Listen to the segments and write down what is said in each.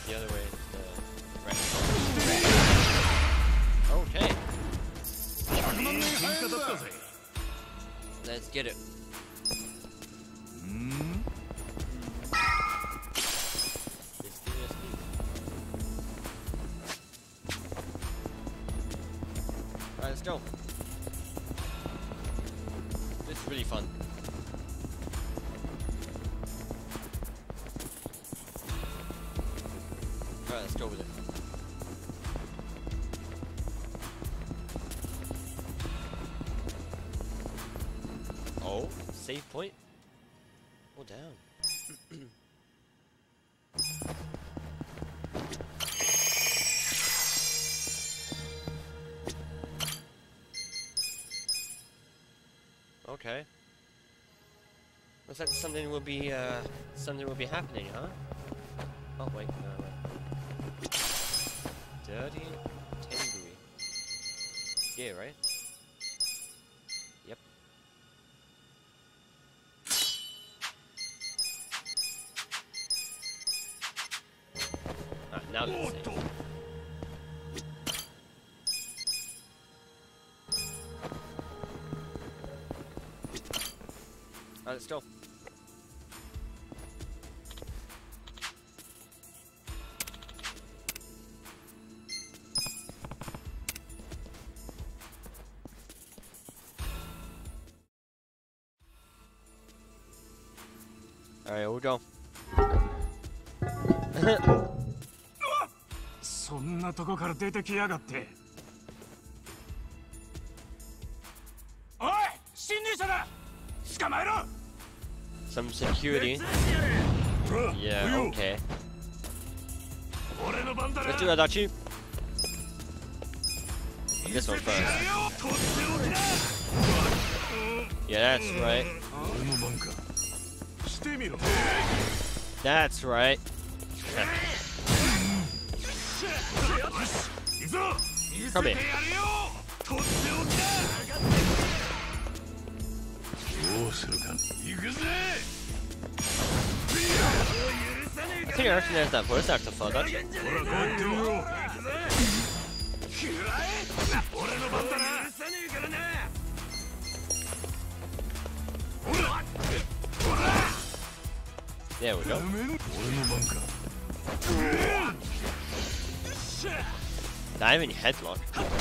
the other way is the right. Okay. Let's get it. Alright, let's go. This is really fun. Alright, let's go with it. Oh, save point? Oh, down. Okay. Looks like something will be happening, huh? Oh wait, no. Dirty Tengui. Yeah, right? Yep. Ah, now let's see. Alright, let's go. Alright, here we go. そんなとこから出てきやがって。おい、侵入者だ。捕まえろ。 Some security. Yeah, okay. Let's do that, Dachi. This one first. Yeah, that's right. That's right. Come here. I think I recognize that voice actor for that. There we go. Diving headlock.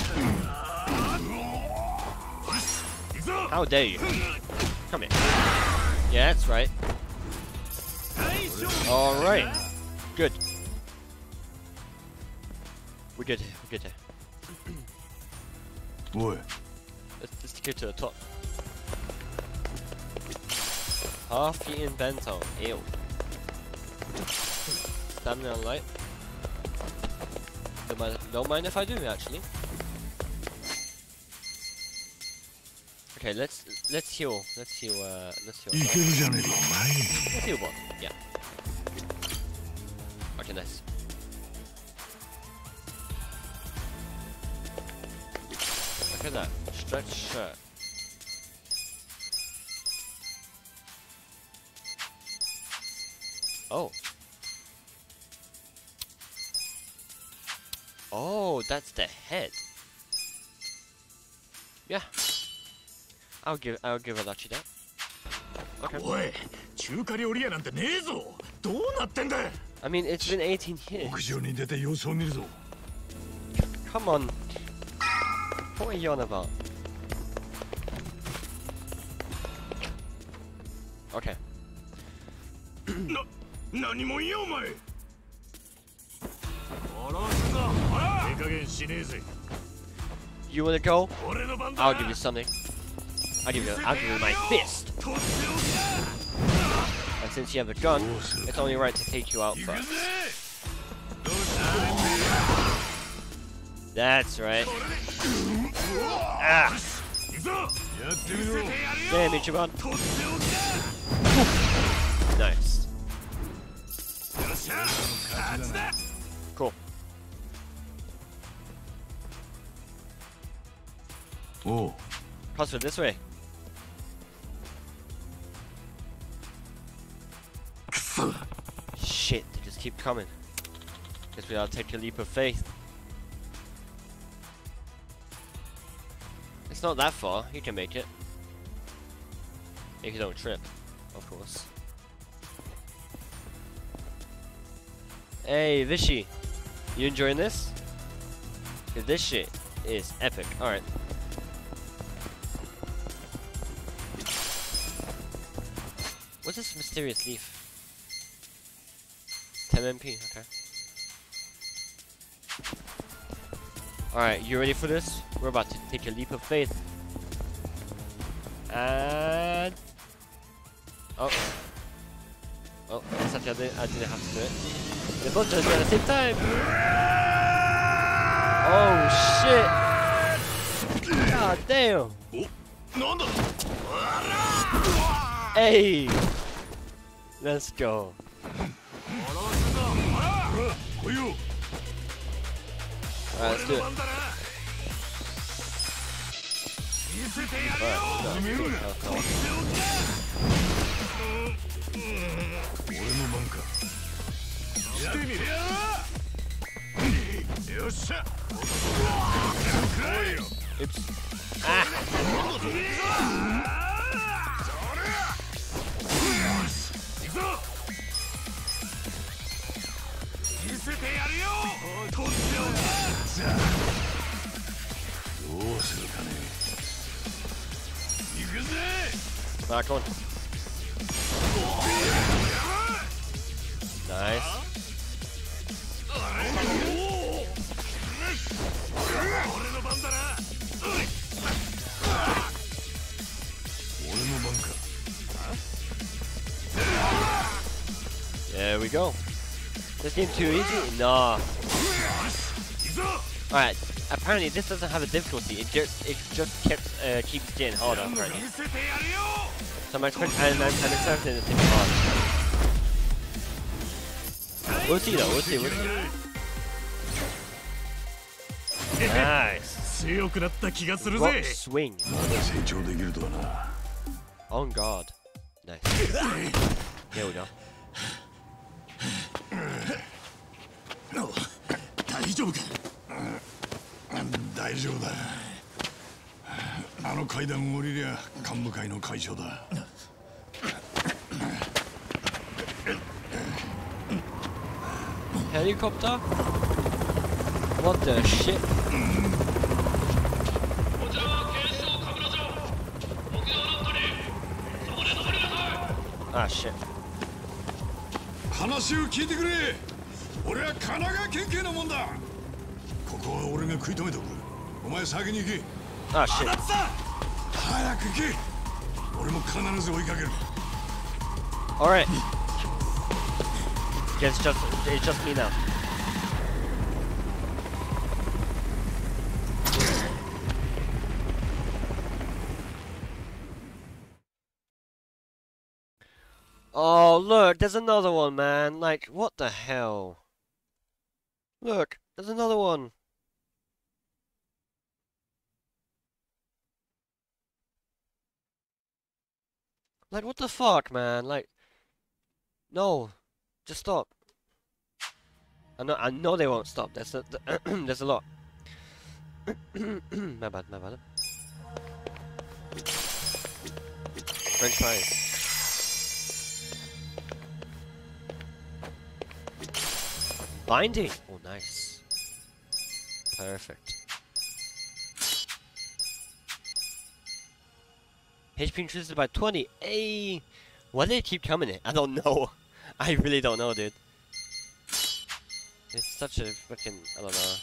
How dare you? Come here. Yeah, that's right. Alright. Good. We're good here. We're good here. What? Let's get to the top. Half eaten bento. Ew. Stamina light. Don't mind if I do, actually. Okay, let's heal. Let's heal one. Yeah. Okay, nice. Look at that. Stretch shirt. Oh. Oh, that's the head. Yeah. I'll give Adachi that. Okay. I mean, it's been 18 years. Come on. What are you on about? Okay. You wanna go? I'll give you something. I'll give you my fist. And since you have a gun, it's only right to take you out first. That's right. Ah! Damn, Ichiban. Nice. Cool. Oh. Crossfit this way. Shit, they just keep coming. Guess we gotta take a leap of faith. It's not that far. You can make it. If you don't trip, of course. Hey, Vishy. You enjoying this? Cause this shit is epic. Alright. What's this mysterious leaf? 10 MP, okay. Alright, you ready for this? We're about to take a leap of faith. And... Oh. Oh, I thought I didn't have to do it. They both just at the same time! Oh shit! God damn! Hey! Let's go. Alright, let's do it. Oops. Ah! Back on. Nice. There we go. This game too easy? Nah. Alright, apparently this doesn't have a difficulty, it just keeps getting harder apparently. So I'm expecting and expecting it to be hard. We'll see though, we'll see. Nice. What swing? On guard. Nice. Here we go. 大丈夫だ。あの階段を降りりゃ幹部会の会長だ。 Helicopter? What the shit? Ah shit. 話を聞いてくれ。俺は神奈川県警のもんだ。ここは俺が食い止めておく。お前先に行け。 Ah shit. 早く行け。俺も必ず追いかける。 Alright. It's just me now. Oh, look, there's another one, man. Like, what the hell? Look, there's another one. Like, what the fuck, man? Like, no, just stop. I know they won't stop. There's a lot. My bad. French fries. Binding. Oh, nice. Perfect. HP increases by 20. Hey, why do they keep coming in? I don't know. I really don't know, dude. It's such a freaking, I don't know.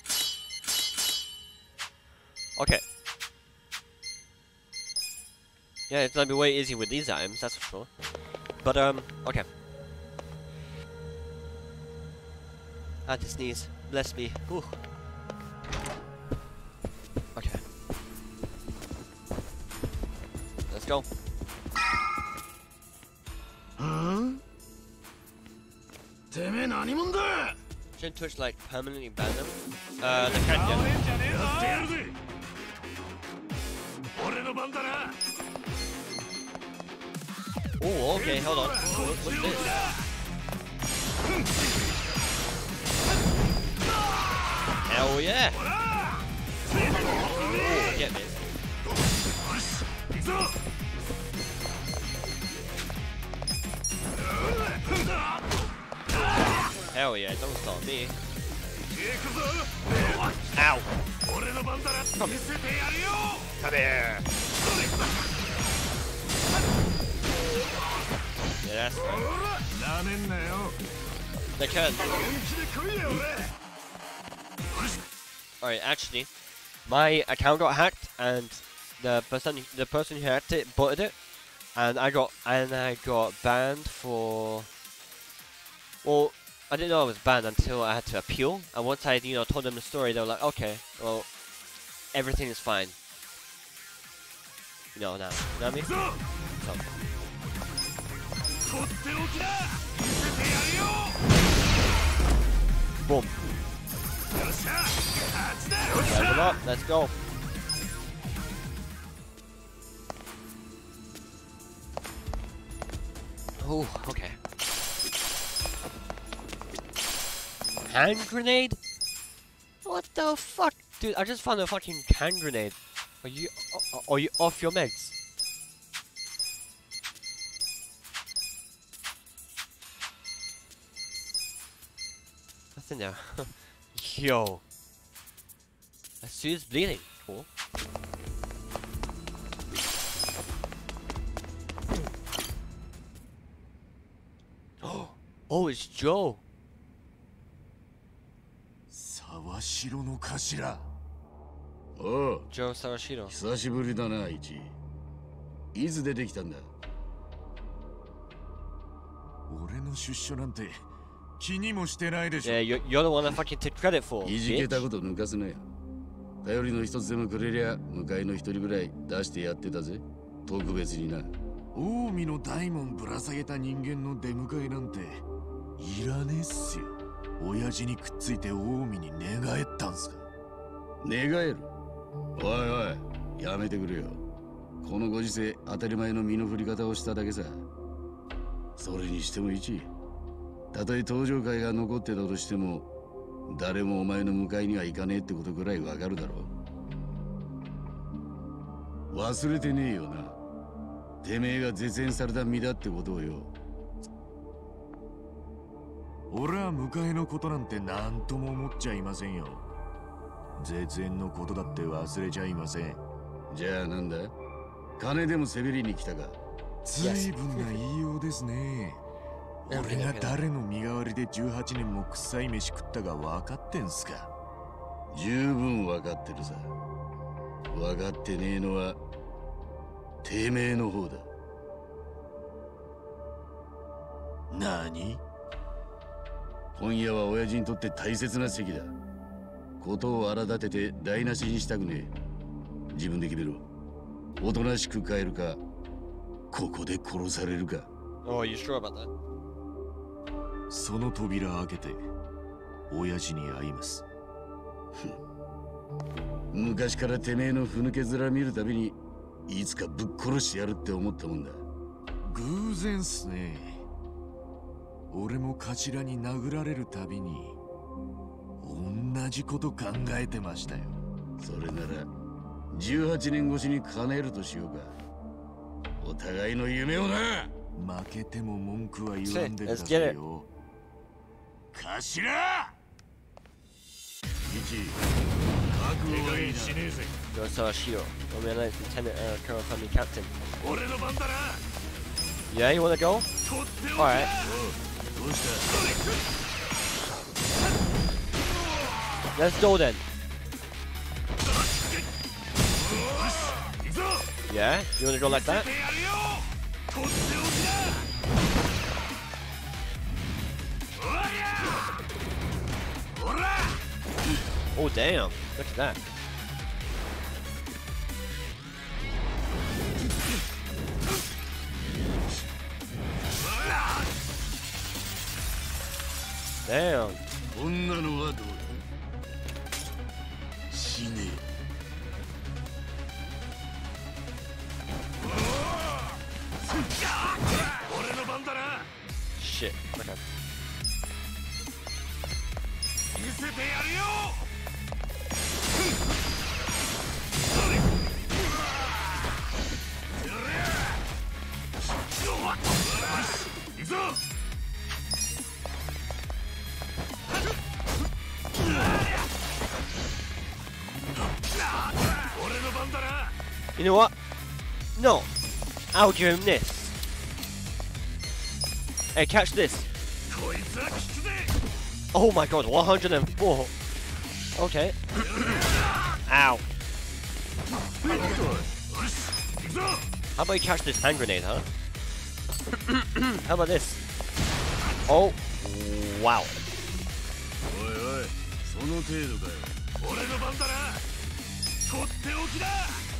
Okay. Yeah, it's gonna be way easy with these items, that's for sure. But okay. I had to sneeze. Bless me. Whew. Okay. Let's go. Huh? Shouldn't Twitch like permanently ban them? They can't get them. Oh, okay, hold on. What's this? Hell yeah! Ooh, get me. Hell yeah, don't stop me. Ow! Come here! Yeah, that's right. They can. Alright, actually, my account got hacked, and the person who hacked it butted it, and I got banned for. Well, I didn't know I was banned until I had to appeal, and once I told them the story, they were like, okay, well, everything is fine. Now, you know what I mean? So. Boom. Rise them up, let's go. Oh, okay. Hand grenade? What the fuck? Dude, I just found a fucking hand grenade. Are you off your meds? Nothing there. Yo. Asu's bleeding. Cool. Oh, it's Joe. 沢城の頭。 おう、 Joe Sawashiro. 久しぶりだな、イチ。いつ出てきたんだ。 俺の出所なんて気にもしてないでしょ。 Yeah, you're the one that fucking took credit for. いじけたこと抜かすなよ。頼りの一つでもくれりゃ、向かいの一人ぐらい出してやってたぜ。特別にな。 近江の大門ぶら下げた人間の出迎えなんていらねえっすよ。親父にくっついて近江に寝返ったんすか。 寝返る。おいおい、やめてくれよ。このご時世、当たり前の身の振り方をしただけさ。それにしても一、たとえ登場会が残ってたとしても、誰もお前の迎えには行かねえってことくらいわかるだろう。忘れてねえよな。てめえが絶縁された身だってことをよ。 俺は迎えのことなんて何とも思っちゃいませんよ。絶縁のことだって忘れちゃいません。 じゃあなんだ、金でもせびりに来たか。 随分な言いようですね。俺が誰の身代わりで18年も臭い飯食ったか分かってんすか。 十分分かってるさ。分かってねえのはてめえの方だ。 何？ 今夜は親父にとって大切な席だ。ことを荒立てて台無しにしたくねえ。自分で決めろ。おとなしく帰るか、ここで殺されるか。 Oh, are you sure about that? その扉開けて親父に会います。 昔からてめえのふぬけ面見るたびにいつかぶっ殺してやるって思ったもんだ。 偶然っすね。俺も頭に殴られるたびに同じこと考えてましたよ。 それなら18年越しに叶えるとしようか。お互いの夢をな。 負けても文句は言わんでくださいよ。頭！一、覚悟はいいな。 Joe Sawashiro, Roman Lieutenant Colonel Tommy Captain. 俺の番だな。 Yeah, you wanna go? Alright. どうした？ Let's go then. Yeah, you wanna go like that? Oh damn, look at that. Damn. こんなのはどうだ。死ね俺の番だな。 Shit. Okay. 見せてやるよ。 You know what? No. I'll give him this. Hey, catch this. Oh my god, 104. Okay. Ow. How about you catch this hand grenade, huh? How about this? Oh, wow. おいおい、その程度かよ。俺の番だな。とっておきだ。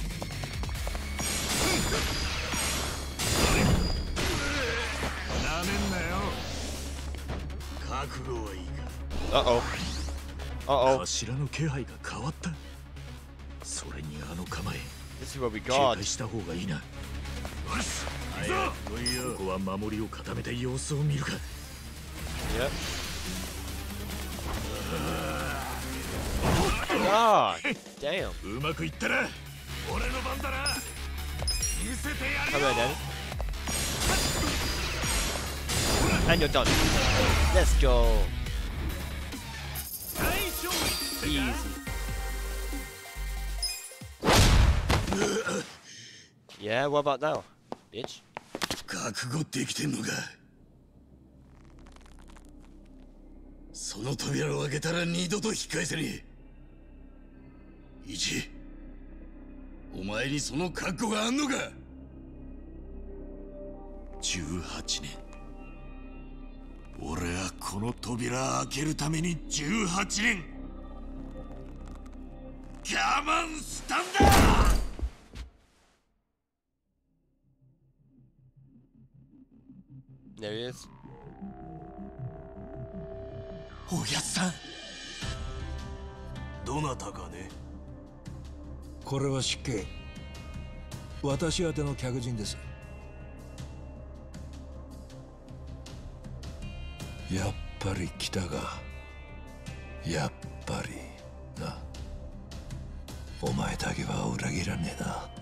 なめんなよ。覚悟はいいか。 Uh-oh. Uh-oh. 柱の気配が変わった。それにあの構え。 This is what we 警 got. 戒した方がいいな。 よし、早く来いよ。 ここは守りを固めて様子を見るか。 Yep. Ah, damn. うまくいったな。俺の番だな。見せてやる Come よ。 on, Danny. And you're done. Let's go. 大勝利。 Easy. Yeah, what about now, bitch? 覚悟できてんのか。その扉を開けたら二度と引き返せねえ。一、お前にその覚悟があんのか。 18年。俺はこの扉開けるために18年我慢したんだ。 There he is. おやっさん。 どなたかね。 これは失敬。私宛ての客人です。やっぱり来たが。やっぱりな。お前だけは裏切らねえな。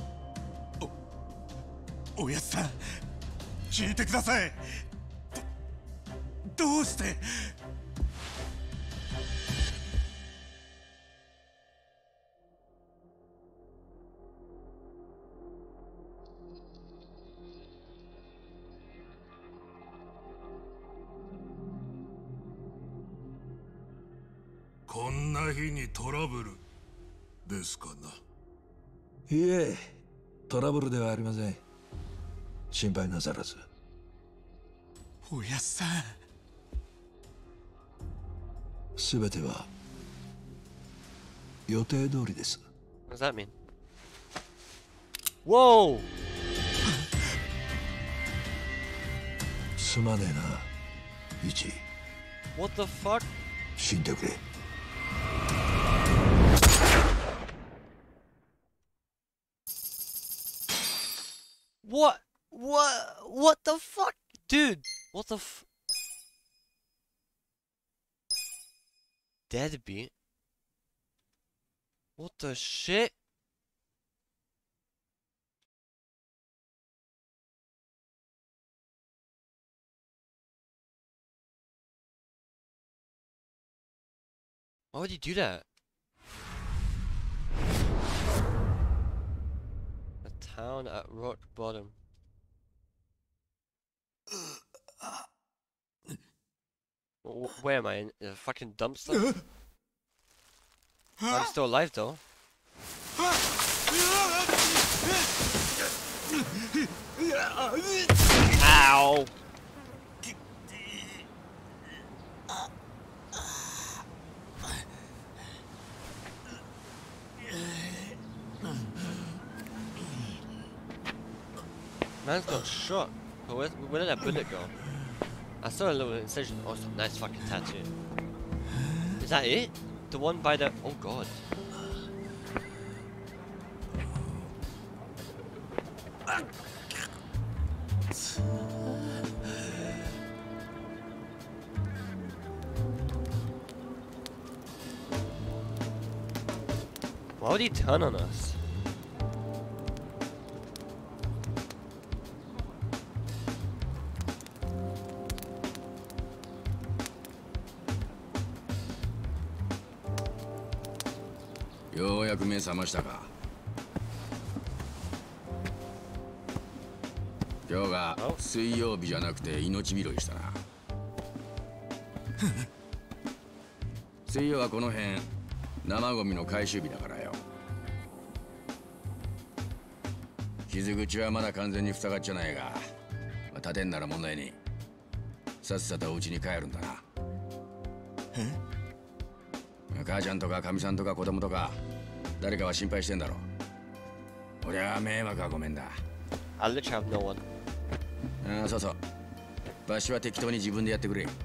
おやっさん、聞いてください。どうして。 こんな日にトラブルですかな。 いえ、トラブルではありません。心配なさらず。 おやっさん。 すべては予定通りです。 What does that mean? Whoa! すまねえな、イチ。 What the fuck? 死んでくれ。 What? What the fuck? Dude, what the f... Deadbeat? What the shit? Why would he do that? A town at rock bottom. Where am I? In a fucking dumpster? I'm still alive though. Ow! Man's got shot. But where did that bullet go? I saw a little incision. Oh, it's a nice fucking tattoo. Is that it? The one by the... Oh god. Why would he turn on us? ようやく目覚ましたか。 今日が水曜日じゃなくて命拾いしたな。水曜はこの辺生ゴミの回収日だからよ。傷口はまだ完全に塞がっちゃないが、立てんなら問題ねえ。さっさとお家に帰るんだな。母ちゃんとかかみさんとか子供とか誰かは心配してんだろ。俺は迷惑はごめんだ。 I literally have no one. ああ、そうそう。場所は適当に自分でやってくれ。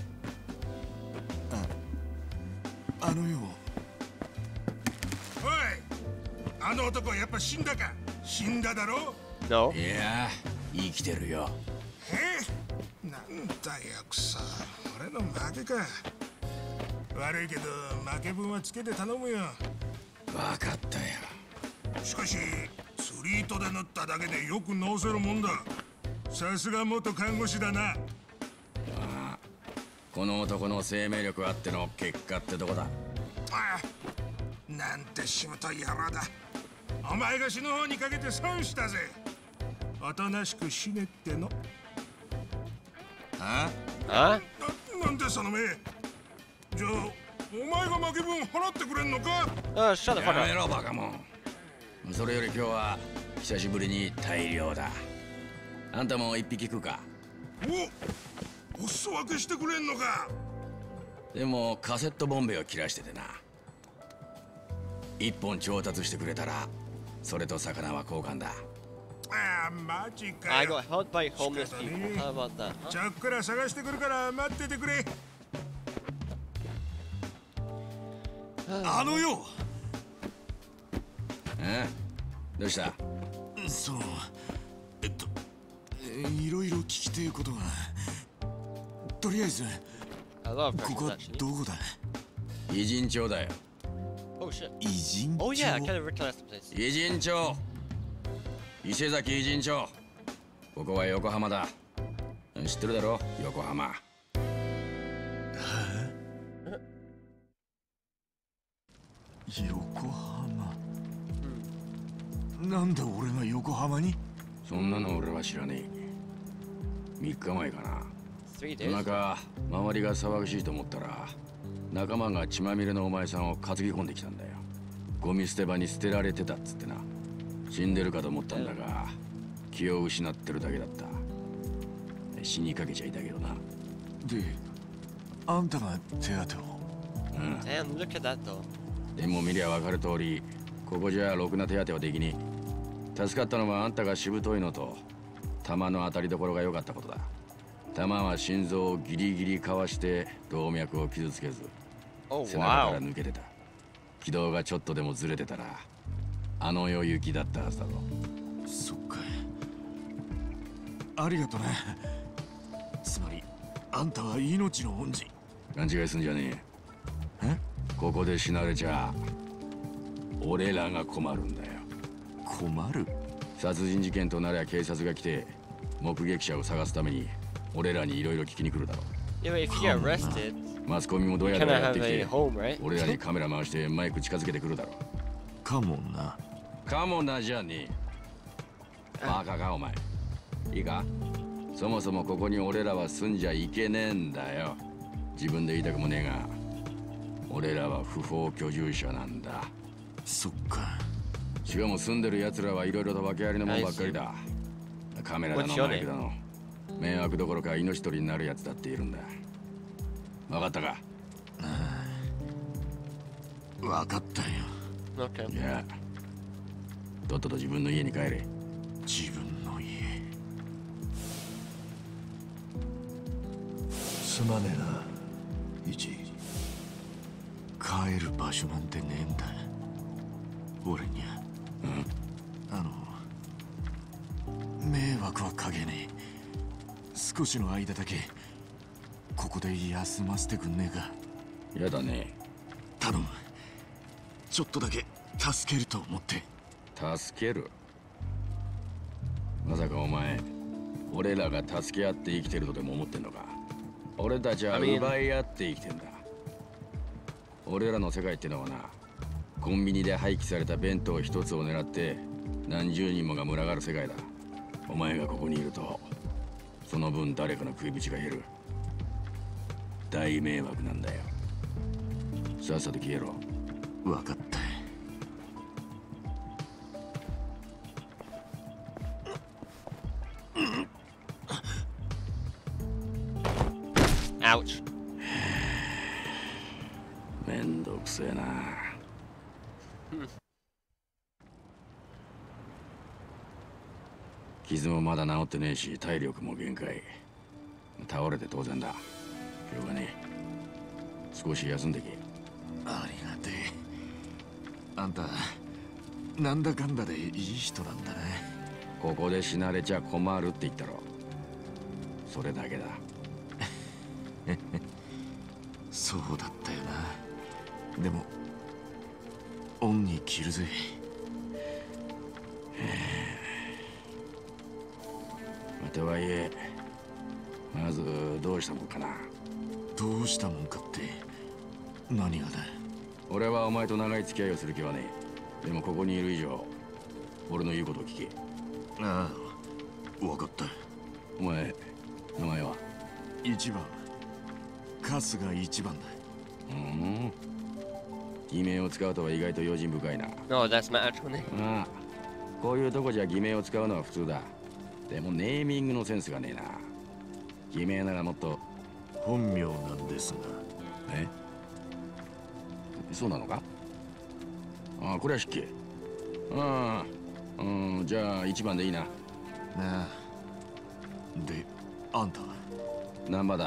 あのよ。 おい、あの男やっぱ死んだか。死んだだろ。 No. いや、生きてるよ。 なんだよくそ、俺の負けか。悪いけど負け分はつけて頼むよ。 分かったよ。 しかし釣り糸で縫っただけでよく直せるもんだ。さすが元看護師だな。 この男の生命力あっての結果ってとこだ。 ああ、なんてしぶとい野郎だ。お前が死ぬ方にかけて損したぜ。おとなしく死ねっての。 あ Huh? なんでその目。じゃあお前が負け分払ってくれんのか。 Shut the や fuck め up. ろバカモン。それより今日は久しぶりに大量だ。あんたも一匹食うか。 お裾分けしてくれんのか。 でもカセットボンベを切らしててな。一本調達してくれたらそれと魚は交換だ。 ああ、マジか I よ。 got held by homeless people. How about that? ちゃっくら探してくるから待っててくれ。 あのよ。 どうした？ そのいろいろ聞きてえことが。とりあえず A lot of こ questions こは actually. どこだ。 偉人町だよ。 Oh shit. 偉人町。 Oh yeah, I kind of recognized the place. 偉人町。伊勢崎偉人町。ここは横浜だ。知ってるだろ、横浜。 横浜。なんで俺が横浜に。 そんなの俺は知らねえ。3日前かな。 3 days. 夜中周りが騒がしいと思ったら仲間が血まみれのお前さんを担ぎ込んできたんだよ。ゴミ捨て場に捨てられてたっつってな。死んでるかと思ったんだが気を失ってるだけだった。死にかけちゃいたけどな。 であんたが手当てを。 Damn, look at that though. でも見りゃ分かる通りここじゃろくな手当てはできねえ。助かったのはあんたがしぶといのと弾の当たりどころが良かったことだ。弾は心臓をギリギリかわして動脈を傷つけず Oh 背中から wow. 抜けてた。軌道がちょっとでもずれてたらあの世行きだったはずだろ。 そっか。ありがとね。つまりあんたは命の恩人。 勘違いすんじゃねえ。 え？ ここで死なれちゃ俺らが困るんだよ。 困る？ 殺人事件となりゃ警察が来て目撃者を探すために俺らにいろいろ聞きに来るだろ Yeah, but if you get arrested, う。マスコミもどう you やら cannot やって have き a て home, right? 俺らにカメラ回してマイク近づけてくるだろう。 かもな。 かもなじゃねえ。バカかお前。いいか、そもそもここに俺らは住んじゃいけねえんだよ。自分で言いたくもねえが俺らは不法居住者なんだ。 そっか。 しかも住んでる奴らはいろいろと訳ありのもんばっかりだ。カメラだの What's your マイクだの迷惑どころか命取りになるやつだっているんだ。分かったか？ 分かったよ。 Okay. いや、とっとと自分の家に帰れ。 自分の家。 すまねえな、イチ。 帰る場所なんてねえんだ。俺にゃ。迷惑はかけねえ。少しの間だけここで休ませてくんねえか。 やだね。 頼む。ちょっとだけ助けると思って。 助ける？まさかお前俺らが助け合って生きてるとでも思ってんのか？俺たちは奪い合って生きてんだ。俺らの世界ってのはな、コンビニで廃棄された弁当一つを狙って何十人もが群がる世界だ。 お前がここにいるとその分誰かの食い口が減る。大迷惑なんだよ。さっさと消えろ。 分かった。 Ouch. めんどくせえな。傷もまだ治ってねえし、体力も限界。倒れて当然だ。しょうがねえ。少し休んでけ。 ありがてえ。あんたなんだかんだでいい人なんだね。 ここで死なれちゃ困るって言ったろ。それだけだ。 そうだったよな。でも恩に着るぜ。 とはいえ、まずどうしたもんかな。 どうしたもんかって何がだ。 俺はお前と長い付き合いをする気はねえ。でもここにいる以上俺の言うことを聞け。 ああ、分かった。 お前名前は？ 一番春日一番だ。 偽名を使うとは意外と用心深いな。 Oh, that's my actual name. ああ、こういうとこじゃ偽名を使うのは普通だ。でもネーミングのセンスがねえな。偽名ならもっと。 本名なんですが。 え、そうなのか。ああ、これは失敬。ああ、じゃあ一番でいいな。 なあ。で、あんたは難波だ。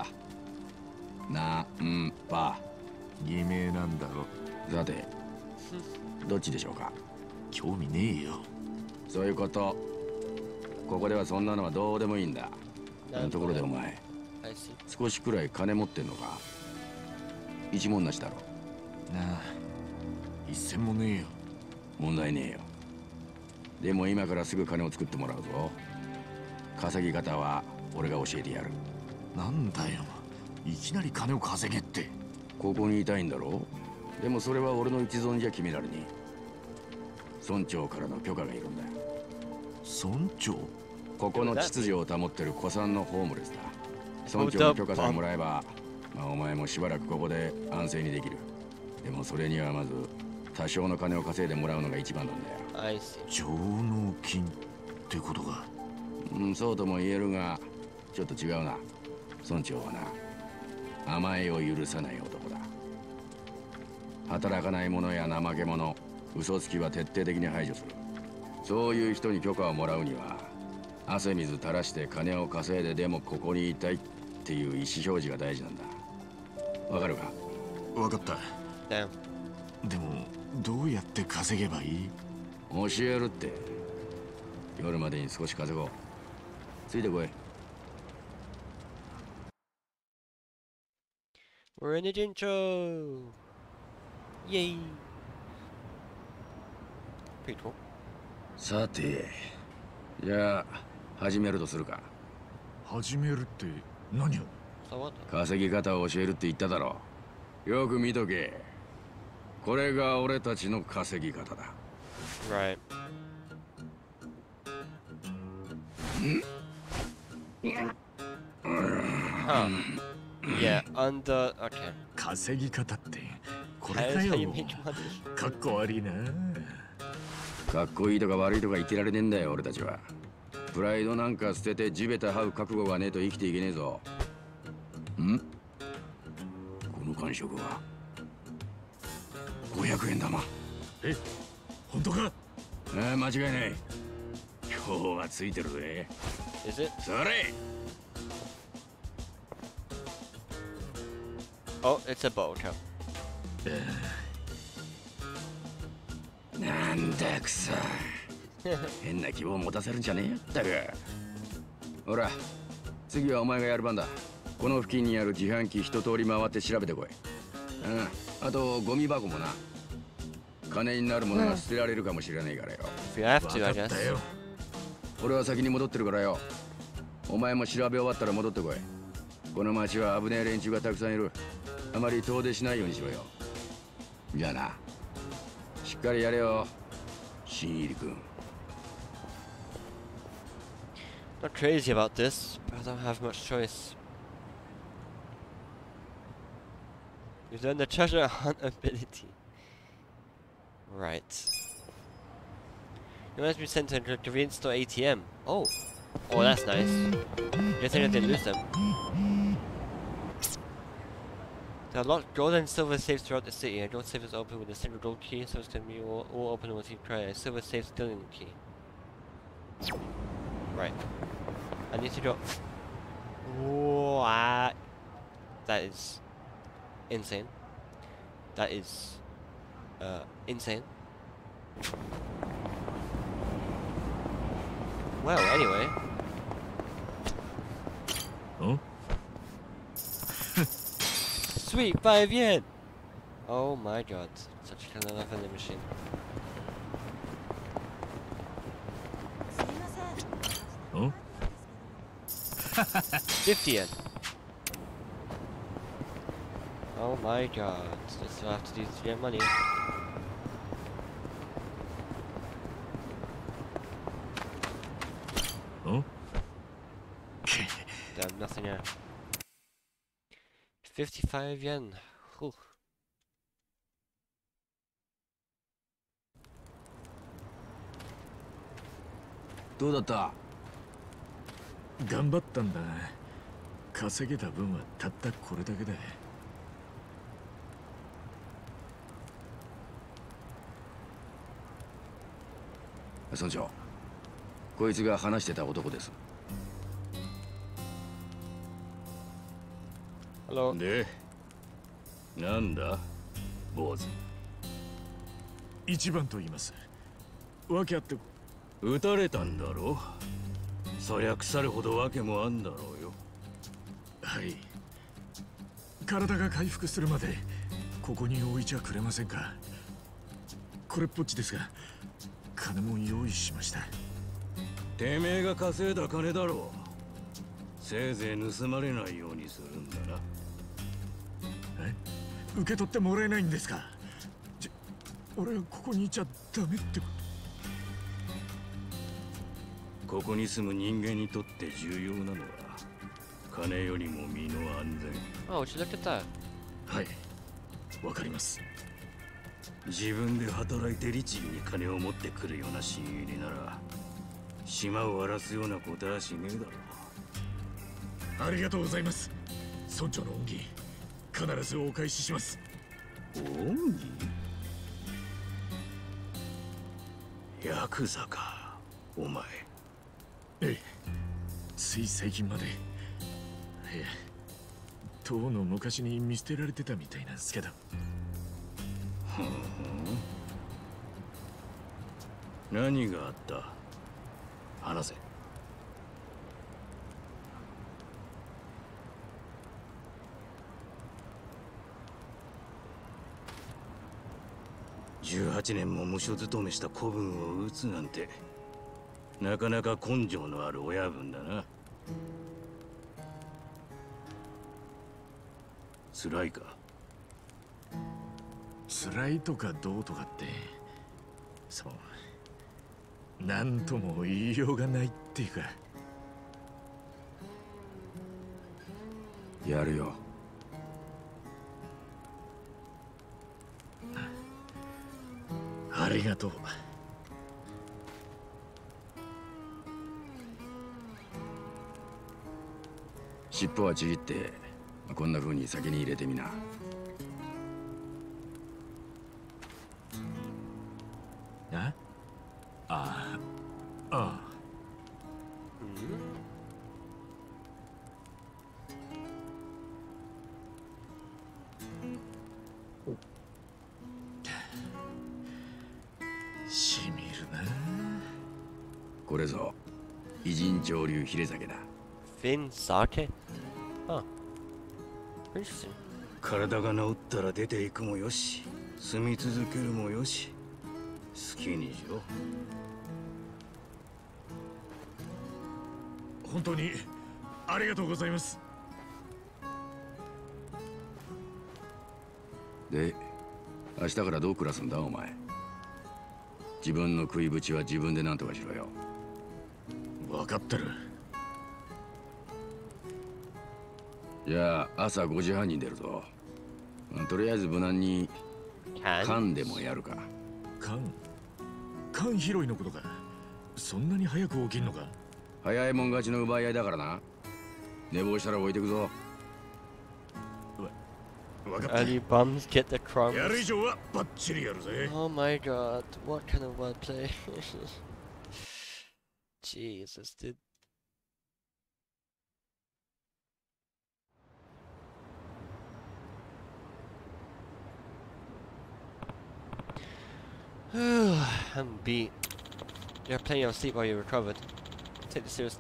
難波。 偽名なんだろ。 さてどっちでしょうか。 興味ねえよ。 そういうこと。ここではそんなのはどうでもいいんだ。ところでお前 I see. 少しくらい金持ってんのか。一文なしだろ。 なあ、一銭もねえよ。 問題ねえよ。でも今からすぐ金を作ってもらうぞ。稼ぎ方は俺が教えてやる。 なんだよ、いきなり金を稼げって。 ここにいたいんだろう。でもそれは俺の一存じゃ決められねえ。村長からの許可がいるんだ。 村長？ ここの秩序を保ってる古参のホームレスだ。村長の許可さえもらえば、まあお前もしばらくここで安静にできる。でもそれにはまず多少の金を稼いでもらうのが一番なんだよ。 I see. 上納金ってことか。 そうとも言えるがちょっと違うな。村長はな、甘えを許さない男だ。働かない者や怠け者、嘘つきは徹底的に排除する。そういう人に許可をもらうには汗水垂らして金を稼いででもここにいたいっていう意思表示が大事なんだ。わかるか？ わかった。 Damn. でもどうやって稼げばいい？ 教えるって。夜までに少し稼ごう。ついてこい。 We're in the intro. Yay. Pretty cool. さて、じゃあ始めるとするか。 始めるって何を？ So what? 稼ぎ方を教えるって言っただろう。よく見とけ。これが俺たちの稼ぎ方だ。 Right. Huh. Yeah, under. Okay. 稼ぎ方ってこれ That か is よ。 how you make money. かっこ悪いな。 かっこいいとか悪いとか言ってられねえんだよ俺たちは。プライドなんか捨てて地べた這う覚悟がねえと生きていけねえぞ。この感触は500円玉。 え、本当か？ 間違いない。今日はついてるぜ。 Is it? それ。 Oh, it's a boat. Okay. なんだくそ。変な希望を持たせるんじゃねえよったく。ほら次はお前がやる番だ。この付近にある自販機一通り回って調べてこい。あとゴミ箱もな。金になるものが捨てられるかもしれないからよ。 If you have わ to, か I っ guess. たよ。 俺は先に戻ってるからよ。お前も調べ終わったら戻ってこい。この町は危ねえ連中がたくさんいる。あまり遠出しないようにしろよ。じゃあな、しっかりやれよ新入り君。 Not crazy about this, but I don't have much choice. You've done the treasure hunt ability. Right. You must be sent to a convenience store ATM. Oh. Oh, that's nice. Good thing I didn't lose them. There are locked gold and silver safes throughout the city. A gold safe is open with a single gold key, so it's going to be all open once you try. A silver safe stealing key. Right. I need to go. What? That is insane. That is insane. Well, anyway. Huh? Sweet, 5 yen! Oh my god, such a clever vending machine. 50 yen. Oh my god, just have to do this to get money. Huh? Damn, nothing here. 55 yen. Whew. どうだった？ 頑張ったんだ。稼げた分はたったこれだけだ。 村長、こいつが話してた男です。 Hello. で、なんだ、坊主。 一番と言います。わけあって。 撃たれたんだろ。そりゃ腐るほど訳もあんだろうよ。 はい。体が回復するまでここに置いちゃくれませんか。これっぽっちですが、金も用意しました。 てめえが稼いだ金だろう。せいぜい盗まれないようにするんだな。 え？受け取ってもらえないんですか。俺はここにいちゃダメってこと。 ここに住む人間にとって重要なのは金よりも身の安全。 Oh, would you look at that? はい、わかります。 自分で働いて律儀に金を持ってくるような新入りなら島を荒らすようなことはしねえだろう。 ありがとうございます。村長の恩義必ずお返しします。 恩義？ヤクザか、お前。 ええ、つい最近まで。ええ、とうの昔に見捨てられてたみたいなんですけど。 何があった？話せ。18年も無所勤めした子分を撃つなんてなかなか根性のある親分だな。辛いか？ 辛いとかどうとかってそうなんとも言いようがないっていうか。 やるよ。 ありがとう。 尻尾はちぎってこんな風に先に入れてみな。 ああああ。しみるな。 これぞ偉人潮流ヒレ酒だ。 Fin sake? Huh. Interesting. 体が治ったら出ていくもよし、住み続けるもよし、好きにしろ。 本当にありがとうございます。 で、明日からどう暮らすんだお前。自分の食いぶちは自分で何とかしろよ。 分かってる。 じゃあ朝5時半に出るぞ。とりあえず無難に Can? 缶でもやるか。 缶拾いのことか。そんなに早く起きんのか。 早いもん勝ちの奪い合いだからな。寝坊したら置いてくぞ。 わかった。 Any bums get the crumbs? やる以上はバッチリやるぜ。 Oh my god, what kind of wordplay? Jesus, dude. I'm beat. You have plenty of sleep while you recovered. Take this seriously.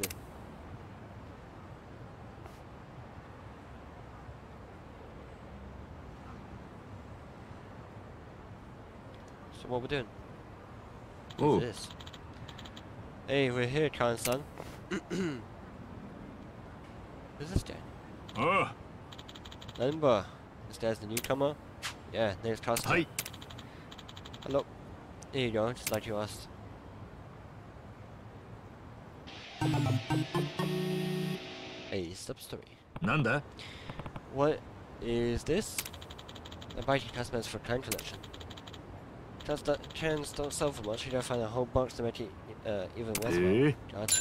So what we're doing? Oh. What's this? Hey, we're here, Khan-san. Who's this guy? あ Remember, this guy's the newcomer. Yeah, name's Costa. Hi. Hello. There you go, just like you asked. A sub-story. なんだ。 What is this? Inviting customers for Clan Collection. Cans don't sell for much, you gotta find a whole box to make it even worthwhile. Gotcha.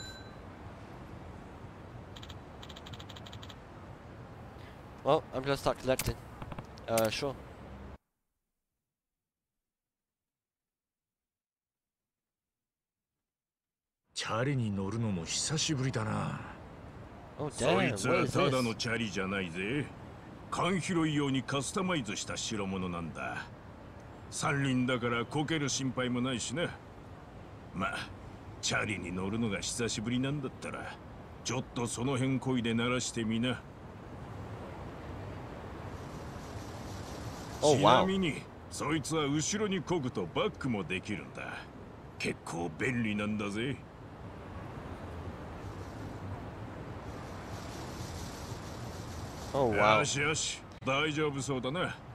Well, I'm gonna start collecting. Sure. チャリに乗るのも久しぶりだな。 Oh そ damn, いつ what は is ただの this? チャリじゃないぜ。缶拾い用にカスタマイズした代物なんだ。三輪だからこける心配もないしな。まあチャリに乗るのが久しぶりなんだったらちょっとその辺こいで鳴らしてみな。 Oh ちな wow. みにそいつは後ろに漕ぐとバックもできるんだ。結構便利なんだぜ。 Oh wow. よしよし、大丈夫そうだな。